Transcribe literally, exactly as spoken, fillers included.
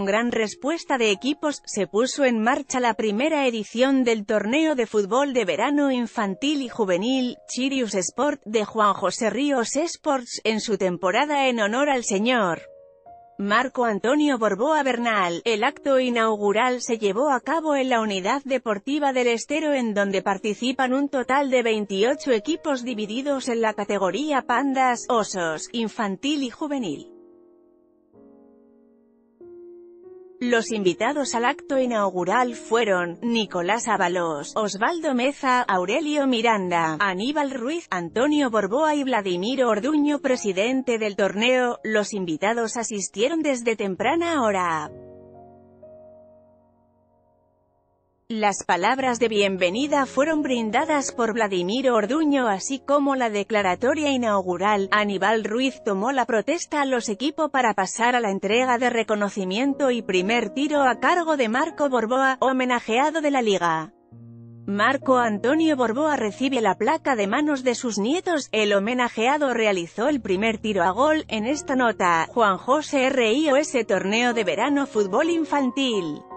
gran respuesta de equipos, se puso en marcha la primera edición del torneo de fútbol de verano infantil y juvenil, Chirius Sport, de Juan José Ríos Sports, en su temporada en honor al señor Marco Antonio Borboa Bernal. El acto inaugural se llevó a cabo en la Unidad Deportiva del Estero, en donde participan un total de veintiocho equipos divididos en la categoría pandas, osos, infantil y juvenil. Los invitados al acto inaugural fueron Nicolás Ábalos, Osvaldo Meza, Aurelio Miranda, Aníbal Ruiz, Antonio Borboa y Vladimiro Orduño, presidente del torneo. Los invitados asistieron desde temprana hora. Las palabras de bienvenida fueron brindadas por Vladimiro Orduño, así como la declaratoria inaugural. Aníbal Ruiz tomó la protesta a los equipos para pasar a la entrega de reconocimiento y primer tiro a cargo de Marco Borboa, homenajeado de la liga. Marco Antonio Borboa recibe la placa de manos de sus nietos. El homenajeado realizó el primer tiro a gol. En esta nota, Juan José Ríos Torneo de Verano Fútbol Infantil.